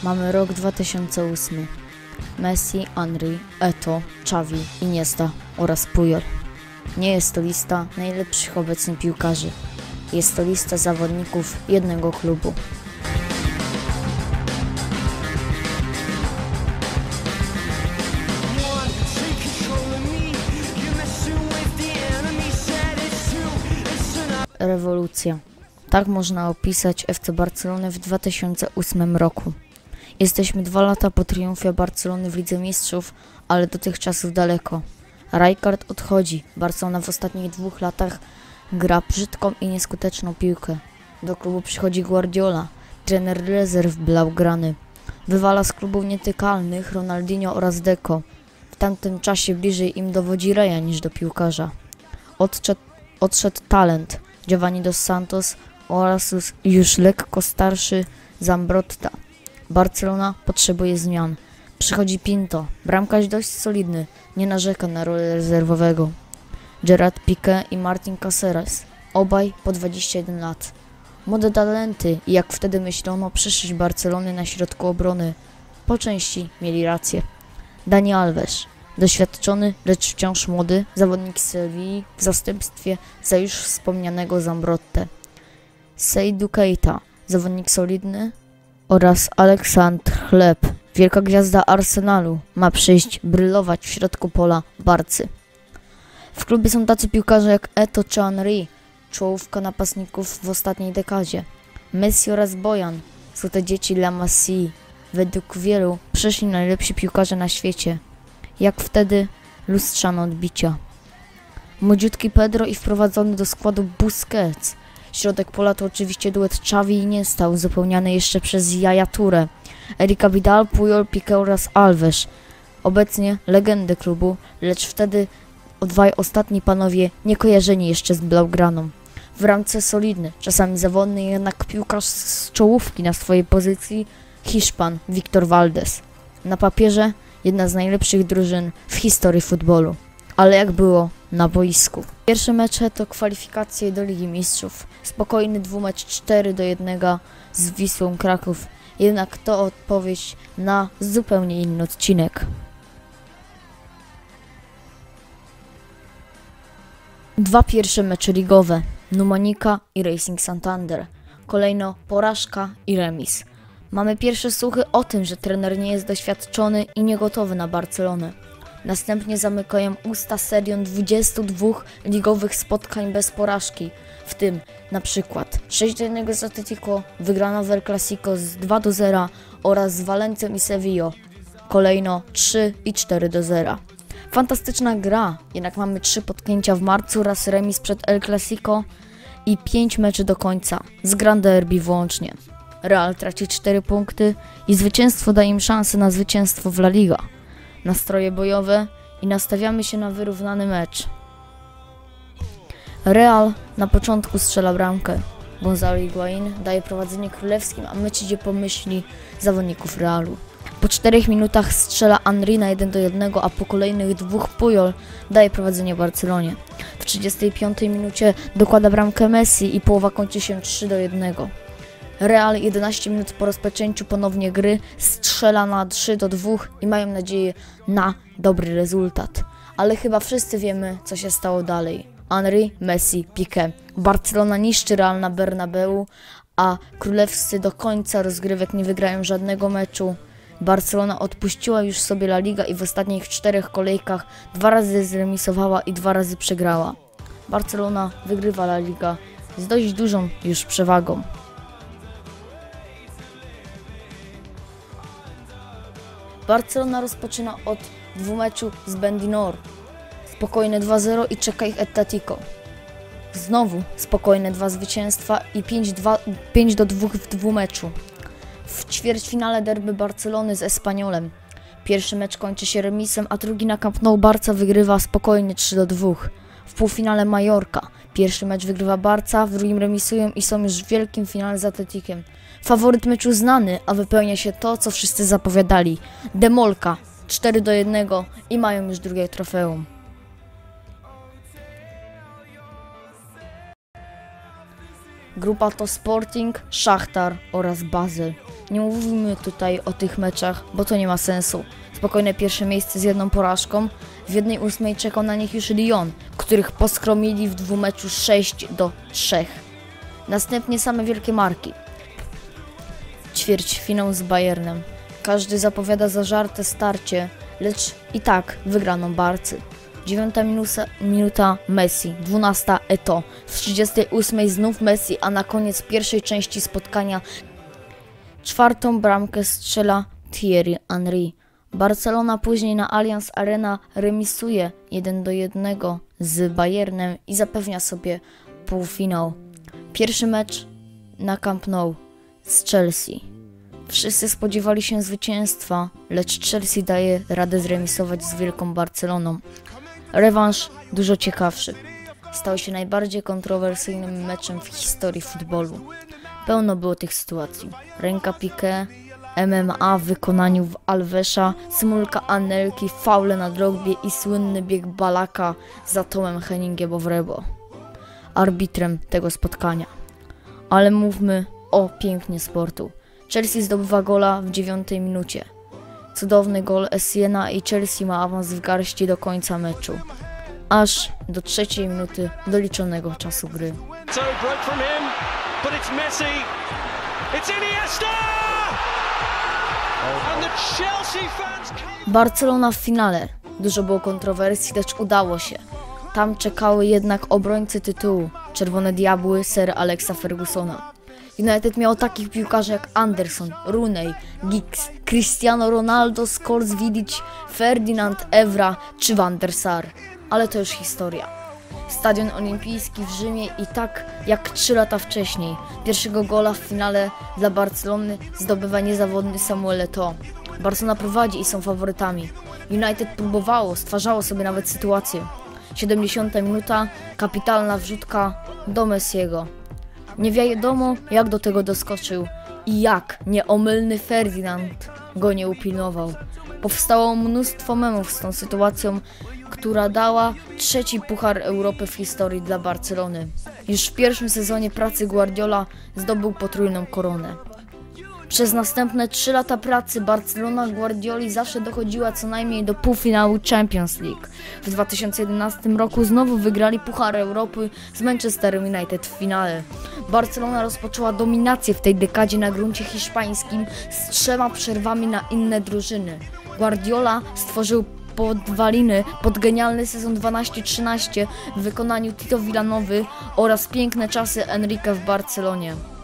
Mamy rok 2008. Messi, Henry, Eto'o, Xavi, Iniesta oraz Puyol. Nie jest to lista najlepszych obecnie piłkarzy. Jest to lista zawodników jednego klubu. Rewolucja. Tak można opisać FC Barcelonę w 2008 roku. Jesteśmy 2 lata po triumfie Barcelony w Lidze Mistrzów, ale do tych czasów daleko. Rijkaard odchodzi. Barcelona w ostatnich 2 latach gra brzydką i nieskuteczną piłkę. Do klubu przychodzi Guardiola, trener rezerw blaugrany. Wywala z klubów nietykalnych Ronaldinho oraz Deco. W tamtym czasie bliżej im do wodzireja niż do piłkarza. Odszedł talent Giovanni dos Santos oraz już lekko starszy Zambrotta. Barcelona potrzebuje zmian. Przychodzi Pinto, bramkarz dość solidny, nie narzeka na rolę rezerwowego. Gerard Piqué i Martin Caceres, obaj po 21 lat. Młode talenty i jak wtedy myślono przyszłość Barcelony na środku obrony. Po części mieli rację. Dani Alves, doświadczony, lecz wciąż młody zawodnik Sewilli w zastępstwie za już wspomnianego Zambrottę. Seydou Keita, zawodnik solidny, oraz Alexandre Hleb, wielka gwiazda Arsenalu, ma przyjść brylować w środku pola Barcy. W klubie są tacy piłkarze jak Eto'o czy Henry, czołówka napastników w ostatniej dekadzie. Messi oraz Bojan są te dzieci La Masie. Według wielu przyszli najlepsi piłkarze na świecie. Jak wtedy lustrzane odbicia. Młodziutki Pedro i wprowadzony do składu Busquets. Środek pola to oczywiście duet Xavi i Iniesta, uzupełniany jeszcze przez Yaya Touré, Erika Vidal, Puyol, Piqué oraz Alves. Obecnie legendy klubu, lecz wtedy dwaj ostatni panowie nie kojarzeni jeszcze z blaugraną. W ramce solidny, czasami zawodny, jednak piłkarz z czołówki na swojej pozycji, Hiszpan Victor Valdés. Na papierze jedna z najlepszych drużyn w historii futbolu. Ale jak było na boisku? Pierwsze mecze to kwalifikacje do Ligi Mistrzów. Spokojny dwumecz 4-1 z Wisłą Kraków. Jednak to odpowiedź na zupełnie inny odcinek. 2 pierwsze mecze ligowe. Numanica i Racing Santander. Kolejno porażka i remis. Mamy pierwsze słuchy o tym, że trener nie jest doświadczony i niegotowy na Barcelonę. Następnie zamykają usta serią 22 ligowych spotkań bez porażki, w tym na przykład 6-1 z Atletico, wygrana w El Clasico z 2-0 oraz z Valencją i Sevillą. Kolejno 3 i 4-0. Fantastyczna gra, jednak mamy 3 potknięcia w marcu oraz remis przed El Clasico i 5 meczy do końca, z Grand Derby włącznie. Real traci 4 punkty i zwycięstwo daje im szansę na zwycięstwo w La Liga. Nastroje bojowe i nastawiamy się na wyrównany mecz. Real na początku strzela bramkę. Gonzalo Higuaín daje prowadzenie królewskim, a mecz idzie po myśli zawodników Realu. Po 4 minutach strzela Henry na 1-1, a po kolejnych 2 Puyol daje prowadzenie Barcelonie. W 35 minucie dokłada bramkę Messi i połowa kończy się 3-1. Real 11 minut po rozpoczęciu ponownie gry strzela na 3-2 i mają nadzieję na dobry rezultat. Ale chyba wszyscy wiemy, co się stało dalej. Henry, Messi, Piqué. Barcelona niszczy Real na Bernabeu, a królewscy do końca rozgrywek nie wygrają żadnego meczu. Barcelona odpuściła już sobie La Liga i w ostatnich 4 kolejkach 2 razy zremisowała i 2 razy przegrała. Barcelona wygrywa La Liga z dość dużą już przewagą. Barcelona rozpoczyna od dwumeczu z Bendinor. Spokojne 2-0 i czeka ich Atletico. Znowu spokojne 2 zwycięstwa i 5-2 w dwumeczu. W ćwierćfinale derby Barcelony z Espanyolem. Pierwszy mecz kończy się remisem, a drugi na Camp Nou Barca wygrywa spokojnie 3-2. W półfinale Majorka. Pierwszy mecz wygrywa Barca, w drugim remisują i są już w wielkim finale z Atletikiem. Faworyt meczu znany, a wypełnia się to, co wszyscy zapowiadali. Demolka 4-1 i mają już drugie trofeum. Grupa to Sporting, Szachtar oraz Basel. Nie mówimy tutaj o tych meczach, bo to nie ma sensu. Spokojne pierwsze miejsce z jedną porażką. W 1/8 czekał na nich już Lyon, których poskromili w dwumeczu 6-3. Następnie same wielkie marki. Ćwierćfinał z Bayernem. Każdy zapowiada zażarte starcie, lecz i tak wygraną Barcy. 9 minuta Messi, 12 Eto'o, w 38 znów Messi, a na koniec pierwszej części spotkania 4. bramkę strzela Thierry Henry. Barcelona później na Allianz Arena remisuje 1-1 z Bayernem i zapewnia sobie półfinał. Pierwszy mecz na Camp Nou z Chelsea. Wszyscy spodziewali się zwycięstwa, lecz Chelsea daje radę zremisować z Wielką Barceloną. Rewanż dużo ciekawszy. Stał się najbardziej kontrowersyjnym meczem w historii futbolu. Pełno było tych sytuacji. Ręka Piqué, MMA w wykonaniu Alvesa, symulka Anelki, faule na Drogbie i słynny bieg Balaka za Tomem Henningiem Bovrebo, arbitrem tego spotkania. Ale mówmy o pięknie sportu. Chelsea zdobywa gola w 9 minucie. Cudowny gol Essiena i Chelsea ma awans w garści do końca meczu. Aż do 3 minuty doliczonego czasu gry. Barcelona w finale. Dużo było kontrowersji, lecz udało się. Tam czekały jednak obrońcy tytułu, Czerwone Diabły Sir Alexa Fergusona. United miało takich piłkarzy jak Anderson, Rooney, Giggs, Cristiano Ronaldo, Scholes, Vidic, Ferdinand, Evra czy Van der Sar. Ale to już historia. Stadion Olimpijski w Rzymie i tak jak 3 lata wcześniej. Pierwszego gola w finale dla Barcelony zdobywa niezawodny Samuel Eto'o. Barcelona prowadzi i są faworytami. United próbowało, stwarzało sobie nawet sytuację. 70 minuta, kapitalna wrzutka do Messiego. Nie wiadomo jak do tego doskoczył i jak nieomylny Ferdinand go nie upilnował. Powstało mnóstwo memów z tą sytuacją, która dała 3. Puchar Europy w historii dla Barcelony. Już w pierwszym sezonie pracy Guardiola zdobył potrójną koronę. Przez następne 3 lata pracy Barcelona Guardioli zawsze dochodziła co najmniej do półfinału Champions League. W 2011 roku znowu wygrali Puchar Europy z Manchesterem United w finale. Barcelona rozpoczęła dominację w tej dekadzie na gruncie hiszpańskim z 3 przerwami na inne drużyny. Guardiola stworzył podwaliny pod genialny sezon 12-13 w wykonaniu Tito Villanowy oraz piękne czasy Enrique w Barcelonie.